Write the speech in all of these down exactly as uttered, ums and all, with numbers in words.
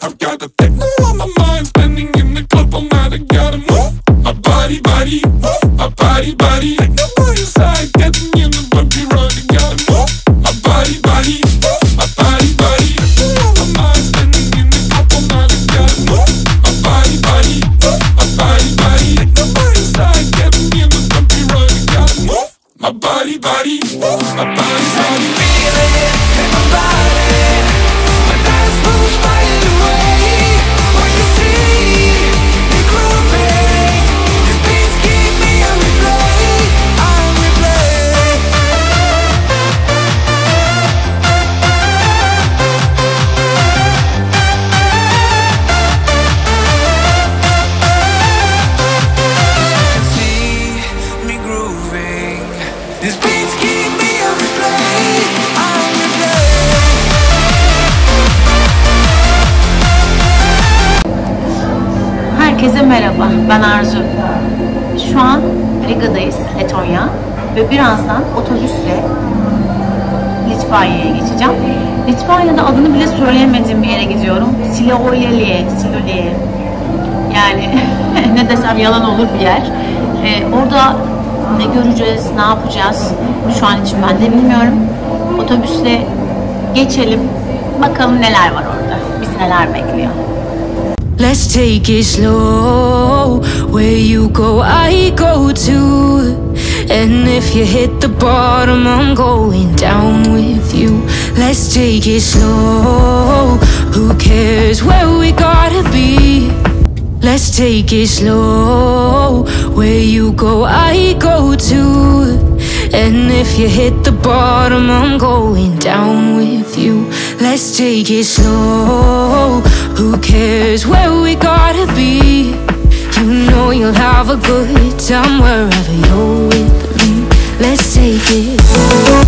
I've got the techno on my mind, spending in the club all night. I gotta move my body, body, move my body, body. Techno on your side, getting in the bumpy ride. I gotta move my body, body, move my body, body. Techno on my mind, spending in the club all night. I gotta move my body, body, move my body, body. Techno on your side, getting in the bumpy ride. I gotta move my body, body, move my body, body. Feel it in my body. My dance moves right away. When you see me grooving, these beats keep me on replay, on replay. See me grooving, these beats keep me on replay, on replay. Herkese merhaba, ben Arzu. Şu an Riga'dayız, Letonya. Ve birazdan otobüsle Litvanya'ya geçeceğim. Litvanya'da adını bile söyleyemediğim bir yere gidiyorum. Silovlya'ya, Silovlya'ya. Yani ne desem yalan olur bir yer. Ee, orada ne göreceğiz, ne yapacağız şu an için ben de bilmiyorum. Otobüsle geçelim, bakalım neler var orada, bizi neler bekliyor. Let's take it slow. Where you go, I go too. And if you hit the bottom, I'm going down with you. Let's take it slow. Who cares where we gotta be? Let's take it slow. Where you go, I go too. And if you hit the bottom, I'm going down with you. Let's take it slow. Who cares where we gotta be? You know you'll have a good time wherever you're with me. Let's take it slow.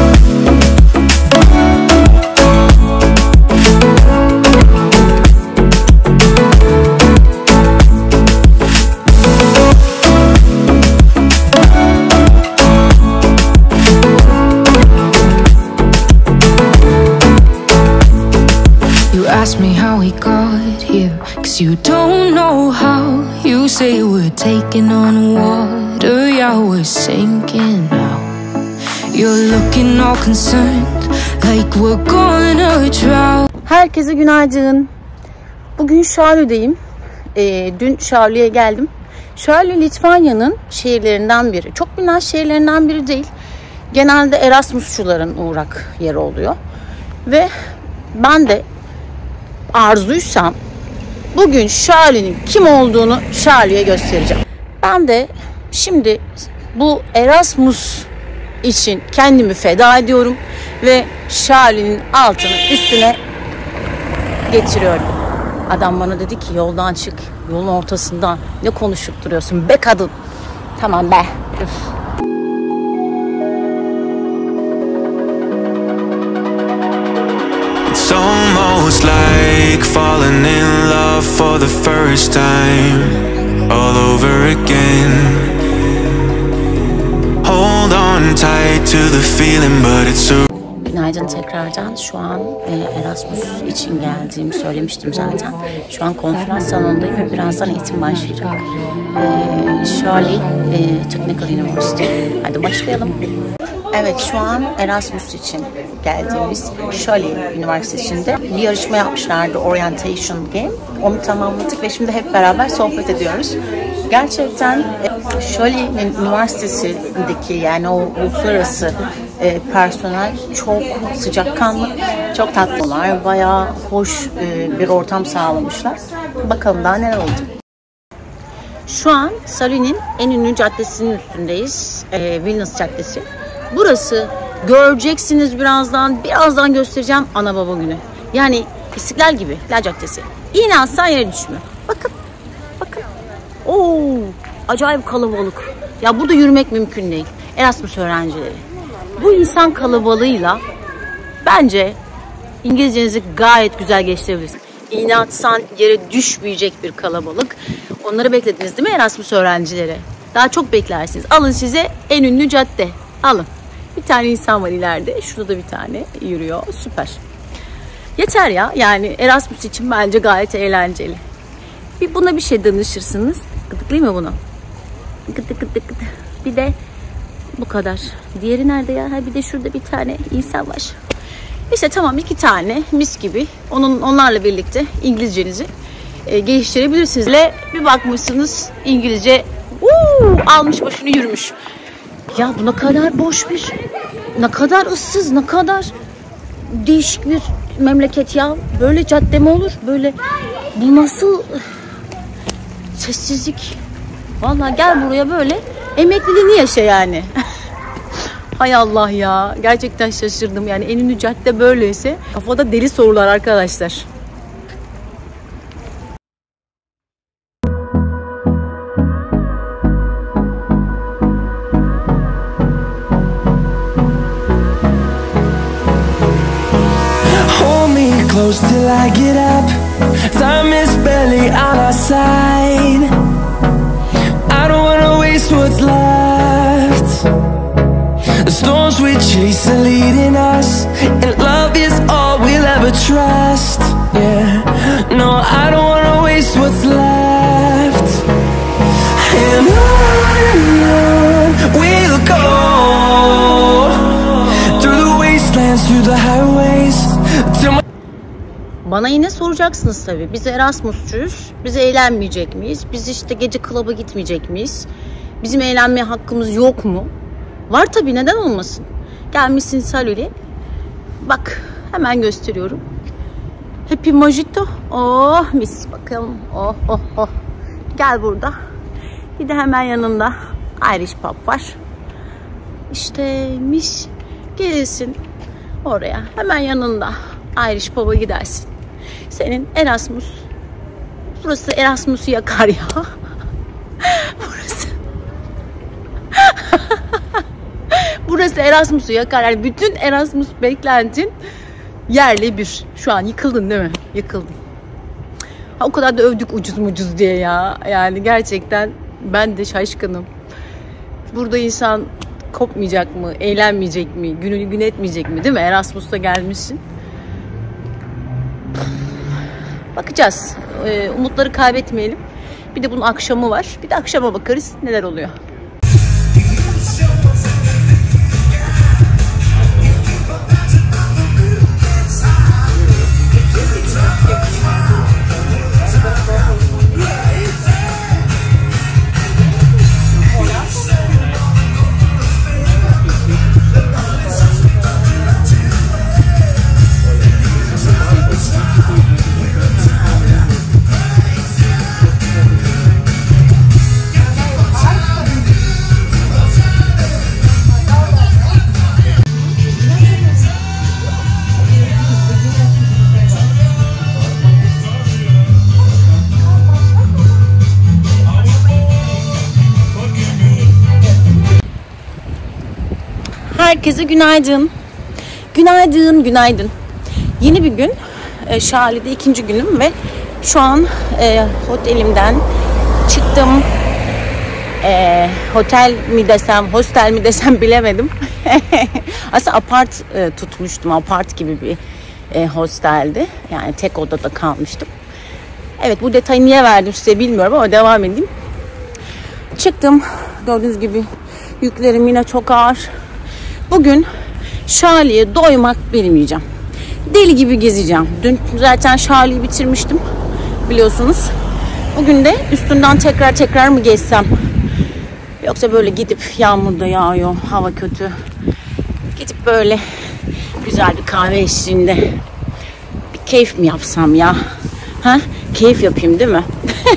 Ask me how we got here, cause you don't know how. You say we're taking on water, yeah, we're sinking now. You're looking all concerned, like we're gonna drown. Herkese günaydın. Bugün Charles'deyim. Ee, dün Charles'e geldim. Charles, Litvanya'nın şehirlerinden biri. Çok bilinen şehirlerinden biri değil. Genelde Erasmusçuların uğrak yeri oluyor. Ve ben de Arzuysam bugün Charles'in kim olduğunu Charles'e göstereceğim. Ben de şimdi bu Erasmus için kendimi feda ediyorum ve Charles'in altını üstüne getiriyorum. Adam bana dedi ki yoldan çık, yolun ortasından ne konuşup duruyorsun be kadın. Tamam be. Üf. It's almost like falling in love for the first time, all over again. Hold on tight to the feeling, but it's so. Günaydın tekrardan. Şu an e, Erasmus için geldiğimi söylemiştim zaten. Şu an konferans salonundayım ve birazdan eğitim başlayacak. E, Charles e, Technical University. Hadi başlayalım. Evet, şu an Erasmus için geldiğimiz Charles Üniversitesi'nde bir yarışma yapmışlardı, Orientation Game. Onu tamamladık ve şimdi hep beraber sohbet ediyoruz. Gerçekten Charles Üniversitesi'ndeki yani o uluslararası e, personel çok sıcakkanlı, çok tatlılar, bayağı hoş e, bir ortam sağlamışlar. Bakalım daha neler oldu. Şu an Salyu'nun en ünlü caddesinin üstündeyiz, e, Vilnius Caddesi. Burası göreceksiniz birazdan, birazdan göstereceğim ana baba günü. Yani İstiklal gibi, İstiklal Caddesi. İğne atsan yere düşme. Bakın, bakın. Oo, acayip kalabalık. Ya burada yürümek mümkün değil. Erasmus öğrencileri. Bu insan kalabalığıyla bence İngilizcenizi gayet güzel geliştirebilirsiniz. İğne atsan yere düşmeyecek bir kalabalık. Onları beklediniz değil mi Erasmus öğrencileri? Daha çok beklersiniz. Alın size en ünlü cadde. Alın. Bir tane insan var ileride. Şurada da bir tane yürüyor. Süper. Yeter ya. Yani Erasmus için bence gayet eğlenceli. Bir buna bir şey danışırsınız. Gıdıklayayım mı bunu? Gıdık gıdık gıdık. Bir de bu kadar. Diğeri nerede ya? Ha, bir de şurada bir tane insan var. İşte tamam, iki tane mis gibi. Onun onlarla birlikte İngilizcenizi e, geliştirebilirsiniz. Le bir bakmışsınız İngilizce uu, almış başını yürümüş. Ya bu ne kadar boş bir, ne kadar ıssız, ne kadar değişik bir memleket ya. Böyle cadde mi olur? Böyle bu nasıl sessizlik? Vallahi gel buraya böyle emekliliğini yaşa yani. Hay Allah ya. Gerçekten şaşırdım. Yani en ünlü cadde böyleyse kafada deli sorular arkadaşlar. Hold me close till I get up. Time is barely on our side. I don't wanna waste what's left. The storms we chase are leading us, and love is all we'll ever trust. Yeah, no, I don't wanna waste what's left. And on we'll go, through the wastelands, through the highways, till my Bana yine soracaksınız tabii. Biz Erasmus'cuyuz. Biz eğlenmeyecek miyiz? Biz işte gece klaba gitmeyecek miyiz? Bizim eğlenmeye hakkımız yok mu? Var tabii, neden olmasın? Gelmişsin Salih'e. Bak hemen gösteriyorum. Happy Mojito. Oh mis bakalım. Oh oh oh. Gel burada. Bir de hemen yanında Irish Pub var. İşte mis. Gelirsin oraya. Hemen yanında Irish Pub'a gidersin. Senin Erasmus. Burası Erasmus'u yakar ya. Burası. Burası Erasmus'u yakar. Yani bütün Erasmus beklentin yerle bir. Şu an yıkıldın değil mi? Yıkıldın. Ha, o kadar da övdük ucuz mucuz diye ya. Yani gerçekten ben de şaşkınım. Burada insan kopmayacak mı? Eğlenmeyecek mi? Gününü gün etmeyecek mi? Değil mi? Erasmus'ta gelmişsin. Bakacağız. Ee, umutları kaybetmeyelim. Bir de bunun akşamı var. Bir de akşama bakarız neler oluyor. Herkese günaydın. Günaydın, günaydın. Yeni bir gün. E, Şali'de ikinci günüm ve şu an e, otelimden çıktım. E, otel mi desem, hostel mi desem bilemedim. Aslında apart e, tutmuştum. Apart gibi bir e, hosteldi. Yani tek odada kalmıştım. Evet, bu detayı niye verdim size bilmiyorum ama devam edeyim. Çıktım. Gördüğünüz gibi yüklerim yine çok ağır. Bugün Şali'ye doymak bilmeyeceğim. Deli gibi gezeceğim. Dün zaten Şali'yi bitirmiştim biliyorsunuz. Bugün de üstünden tekrar tekrar mı gezsem? Yoksa böyle gidip yağmurda yağıyor, hava kötü. Gidip böyle güzel bir kahve eşliğinde bir keyif mi yapsam ya? Ha? Keyif yapayım değil mi?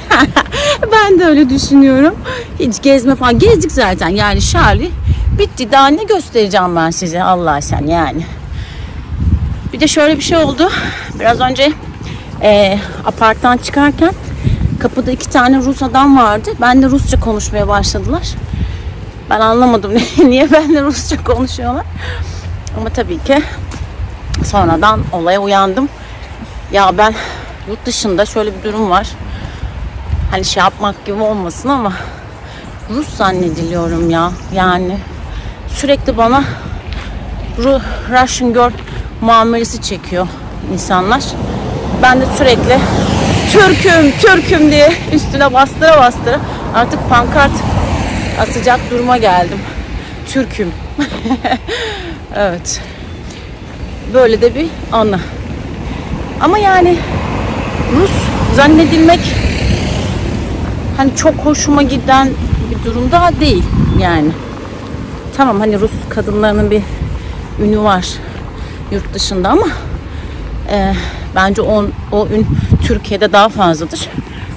Ben de öyle düşünüyorum. Hiç gezme falan. Gezdik zaten yani Şali. Bitti. Daha ne göstereceğim ben size Allah sen yani. Bir de şöyle bir şey oldu. Biraz önce e, aparttan çıkarken kapıda iki tane Rus adam vardı. Ben de Rusça konuşmaya başladılar. Ben anlamadım niye benimle Rusça konuşuyorlar. Ama tabii ki sonradan olaya uyandım. Ya ben yurt dışında şöyle bir durum var. Hani şey yapmak gibi olmasın ama Rus zannediliyorum ya. Yani sürekli bana Russian girl muamelesi çekiyor. insanlar. Ben de sürekli Türk'üm, Türk'üm diye üstüne bastıra bastıra artık pankart asacak duruma geldim. Türk'üm. Evet. Böyle de bir anı. Ama yani Rus zannedilmek hani çok hoşuma giden bir durumda değil yani. Tamam, hani Rus kadınlarının bir ünü var yurt dışında ama e, bence on, o ün Türkiye'de daha fazladır.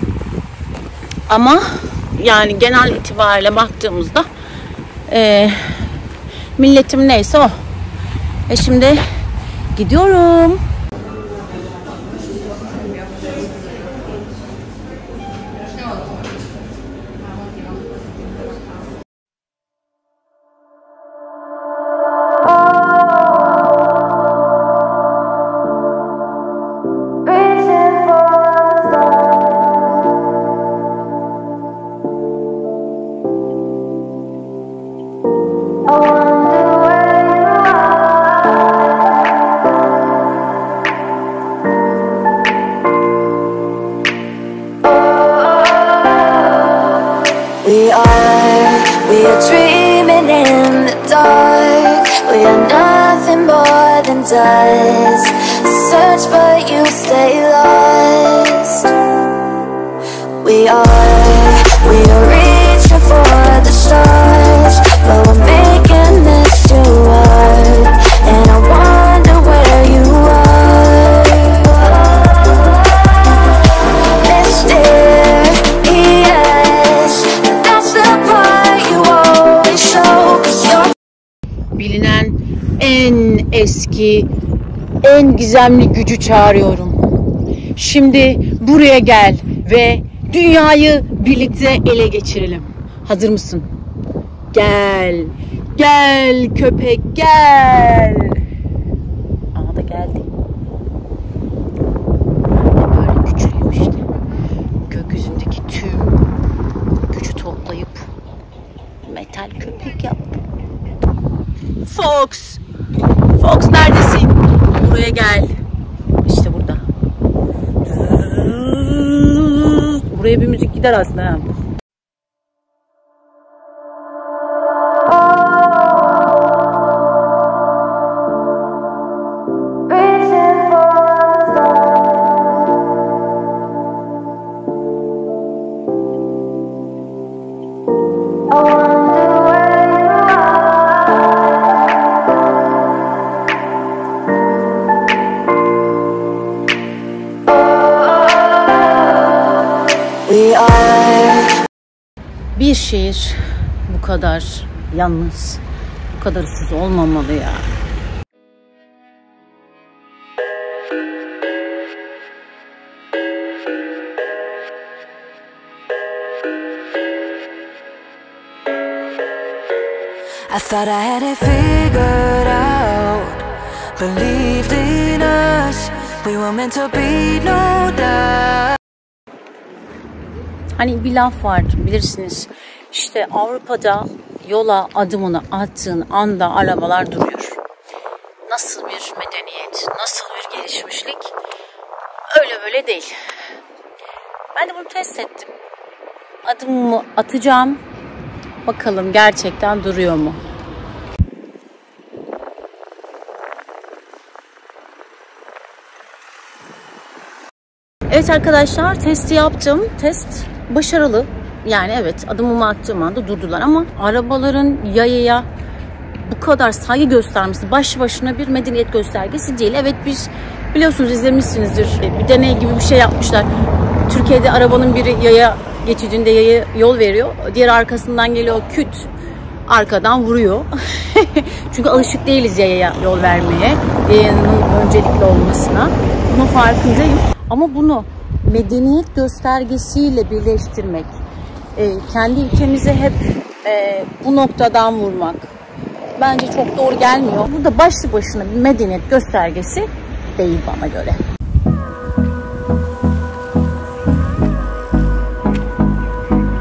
Ama yani genel itibariyle baktığımızda e, milletim neyse o. E şimdi gidiyorum. We are, we are dreaming in the dark. We are nothing more than dust. Search but you stay lost. We are, we are reaching for the stars, but we're making this too hard. And I wonder where you are. Mysterious, that's the part you always show, 'cause you're Bilinen en eski, en gizemli gücü çağırıyorum. Şimdi buraya gel ve dünyayı birlikte ele geçirelim. Hazır mısın? Gel, gel köpek gel. Aa da geldi. Ben de böyle güçlüyüm işte. Gökyüzündeki tüm gücü toplayıp metal köpek yaptım. Fox! Fox neredesin? Buraya gel. İşte burada. Buraya bir müzik gider aslında. Ha. Bir şehir bu kadar yalnız, bu kadar ıssız olmamalı ya. I thought I had it figured out. Believed in us. We were meant to be, no doubt. Hani bir laf var bilirsiniz. İşte Avrupa'da yola adımını attığın anda arabalar duruyor. Nasıl bir medeniyet, nasıl bir gelişmişlik? Öyle böyle değil. Ben de bunu test ettim. Adımımı atacağım. Bakalım gerçekten duruyor mu? Evet arkadaşlar, testi yaptım. Test başarılı. Yani evet, adımımı attığım anda durdular ama arabaların yayaya bu kadar saygı göstermesi başlı başına bir medeniyet göstergesi değil. Evet, biz biliyorsunuz, izlemişsinizdir. Bir deney gibi bir şey yapmışlar. Türkiye'de arabanın biri yaya geçidinde yaya yol veriyor. Diğer arkasından geliyor, küt arkadan vuruyor. Çünkü alışık değiliz yayaya yol vermeye. Yayanın öncelikli olmasına. Bunun farkındayım. Ama bunu medeniyet göstergesiyle birleştirmek, e, kendi ülkemize hep e, bu noktadan vurmak bence çok doğru gelmiyor. Bu da başlı başına bir medeniyet göstergesi değil bana göre.